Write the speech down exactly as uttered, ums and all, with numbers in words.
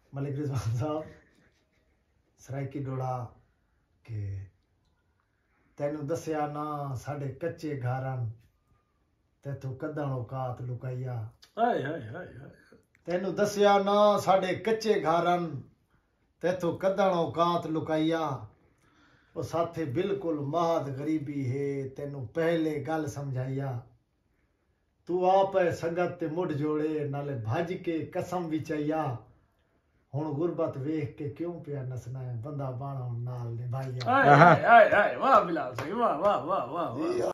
मलिक रिजवान साहब सराइकी डोड़ा के तेनू दसिया ना साडे कच्चे घारन तेथों कदण औकात लुकाइया हाय हाय हाय हाय तेनू दसिया ना साडे कच्चे घारन तेथों कदण औकात लुकाइया ओ साथे बिल्कुल महद गरीबी है तेनू पहले गल समझाइया तू आप है संगत ते मुड़ जोड़े नाले भज के कसम विचाइया हुण गुरबत वेख के क्यों पिया नसना है बंदा बाणा नाल निभाइया हाय हाय हाय वाह बिलाल सही वाह वाह वाह वाह